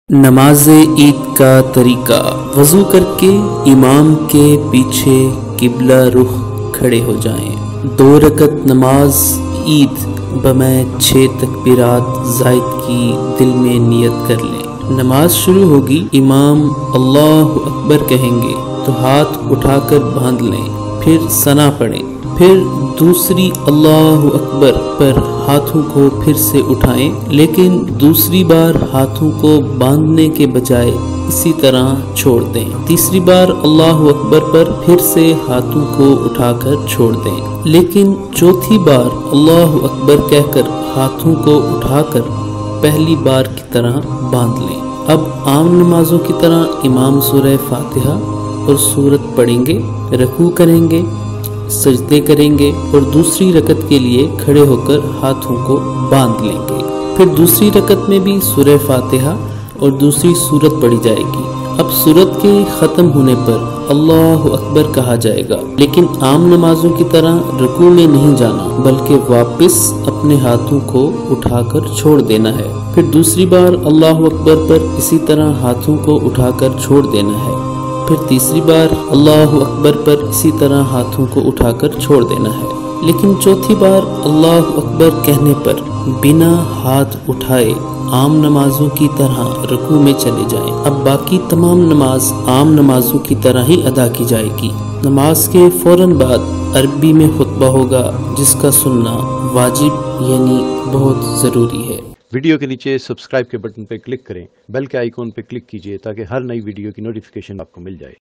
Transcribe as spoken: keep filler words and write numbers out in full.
نماز عید کا طریقہ: وضو کر کے امام کے پیچھے قبلہ رخ کھڑے ہو جائیں۔ دو رکعت نماز عید بمیں چھ تکبیرات زائد کی دل میں نیت کر لیں۔ نماز شروع ہوگی، امام اللہ اکبر کہیں گے تو ہاتھ اٹھا کر باندھ لیں، پھر ثنا پڑھیں، پھر دوسری اللہ اکبر پر ہاتھوں کو پھر سے اٹھائیں، لیکن دوسری بار ہاتھوں کو باندھنے کے بجائے اسی طرح چھوڑ دیں۔ تیسری بار اللہ اکبر پر پھر سے ہاتھوں کو اٹھا کر چھوڑ دیں، لیکن چوتھی بار اللہ اکبر کہہ کر ہاتھوں کو اٹھا کر پہلی بار کی طرح باندھ لیں۔ اب عام نمازوں کی طرح امام سورہ فاتحہ اور سورت پڑھیں گے، رکوع کریں گے، سجدے کریں گے اور دوسری رکعت کے لیے کھڑے ہو کر ہاتھوں کو باندھ لیں گے۔ پھر دوسری رکعت میں بھی سورہ فاتحہ اور دوسری سورت پڑھی جائے گی۔ اب سورت کے ختم ہونے پر اللہ اکبر کہا جائے گا، لیکن عام نمازوں کی طرح رکوع میں نہیں جانا، بلکہ واپس اپنے ہاتھوں کو اٹھا کر چھوڑ دینا ہے۔ پھر دوسری بار اللہ اکبر پر اسی طرح ہاتھوں کو اٹھا کر چھوڑ دینا ہے، پھر تیسری بار اللہ اکبر پر اسی طرح ہاتھوں کو اٹھا کر چھوڑ دینا ہے، لیکن چوتھی بار اللہ اکبر کہنے پر بنا ہاتھ اٹھائے عام نمازوں کی طرح رکوع میں چلے جائیں۔ اب باقی تمام نماز عام نمازوں کی طرح ہی ادا کی جائے گی۔ نماز کے فوراً بعد عربی میں خطبہ ہوگا، جس کا سننا واجب یعنی بہت ضروری ہے۔ ویڈیو کے نیچے سبسکرائب کے بٹن پہ کلک کریں، بیل کے آئیکن پہ کلک کیجئے تاکہ ہر نئی ویڈیو کی نوٹیفیکیشن آپ کو مل جائے۔